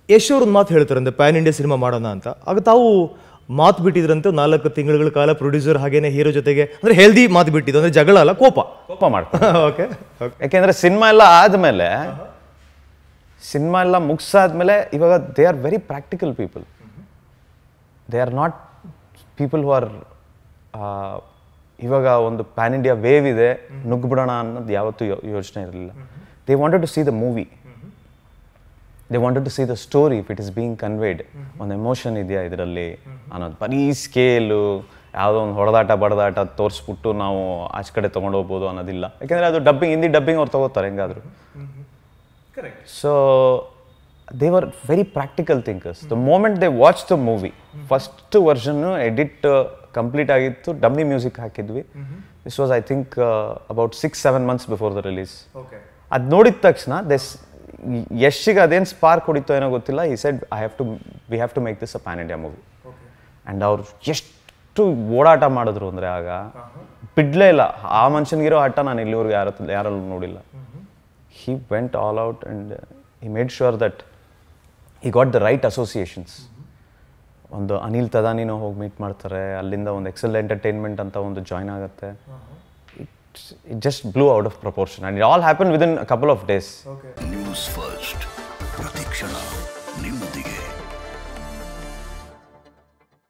ಯಶ್ ಅವ್ರ ಒಂದು ಮಾತು ಹೇಳ್ತಾರಂತೆ ಪ್ಯಾನ್ ಇಂಡಿಯಾ ಸಿನಿಮಾ ಮಾಡೋಣ ಅಂತ. ಆಗ ತಾವು ಮಾತು ಬಿಟ್ಟಿದ್ರಂತೆ 4 ತಿಂಗಳ ಕಾಲ ಪ್ರೊಡ್ಯೂಸರ್ ಹಾಗೇನೆ ಹೀರೋ ಜೊತೆಗೆ, ಅಂದ್ರೆ ಹೆಲ್ದಿ ಮಾತು ಬಿಟ್ಟಿದ್ದು, ಅಂದ್ರೆ ಜಗಳ ಅಲ್ಲ, ಕೋಪ ಮಾಡ್ತಾರೆ. ಓಕೆ, ಯಾಕೆಂದ್ರೆ ಸಿನಿಮಾ ಎಲ್ಲ ಆದ್ಮೇಲೆ, ಸಿನಿಮಾ ಎಲ್ಲ ಮುಗಿಸಾದ್ಮೇಲೆ ಇವಾಗ they are very practical people. They are not people who are ಇವಾಗ ಒಂದು ಪ್ಯಾನ್ ಇಂಡಿಯಾ ವೇವ್ ಇದೆ, ನುಗ್ಬಿಡೋಣ ಅನ್ನೋದು ಯಾವತ್ತೂ ಯೋಚನೆ ಇರಲಿಲ್ಲ. They wanted to see the movie, they wanted to see the story, if it is being conveyed, ಒಂದು emotion ಇದೆಯಾ ಇದರಲ್ಲಿ ಅನ್ನೋದು. ಬರೀ ಸ್ಕೇಲು ಯಾವುದೋ ಒಂದು ಹೊಡೆದಾಟ ಬಡದಾಟ ತೋರಿಸ್ಬಿಟ್ಟು ನಾವು ಆಚೆ ಕಡೆ ತೊಗೊಂಡೋಗ್ಬೋದು ಅನ್ನೋದಿಲ್ಲ. ಯಾಕೆಂದರೆ ಅದು ಡಬ್ಬಿಂಗ್, ಹಿಂದಿ ಡಬ್ಬಿಂಗ್ ಅವ್ರು ತೊಗೋತಾರೆ ಹೆಂಗಾದ್ರು. So they were very practical thinkers. The moment they watch the movie, first ವರ್ಷನ್ನು ಎಡಿಟ್ ಕಂಪ್ಲೀಟ್ ಆಗಿತ್ತು, ಡಮ್ಮಿ ಮ್ಯೂಸಿಕ್ ಹಾಕಿದ್ವಿ. This was I think about 6-7 months before the release. ಅದು ನೋಡಿದ ತಕ್ಷಣ ಯಶ್ಗೆ ಅದೇನು ಸ್ಪಾರ್ಕ್ ಹೊಡಿತೋ ಏನೋ ಗೊತ್ತಿಲ್ಲ. He said we have to make this a pan India movie. And ಅವ್ರು ಎಷ್ಟು ಓಡಾಟ ಮಾಡಿದ್ರು ಅಂದರೆ ಆಗ ಬಿಡ್ಲೇ ಇಲ್ಲ. ಆ ಮನುಷ್ಯನಿಗಿರೋ ಆಟ ನಾನು ಇಲ್ಲಿವರೆಗೂ ಯಾರಲ್ಲೂ ನೋಡಿಲ್ಲ. he went all out and he made sure that he got the right associations. ಒಂದು ಅನಿಲ್ ತದಾನಿನೋ ಹೋಗಿ ಮೀಟ್ ಮಾಡ್ತಾರೆ, ಅಲ್ಲಿಂದ ಒಂದು ಎಕ್ಸೆಲ್ ಎಂಟರ್ಟೈನ್ಮೆಂಟ್ ಅಂತ ಒಂದು ಜಾಯ್ನ್ ಆಗುತ್ತೆ. It just blew out of proportion and it all happened within a couple of days. News First, Pratikshana.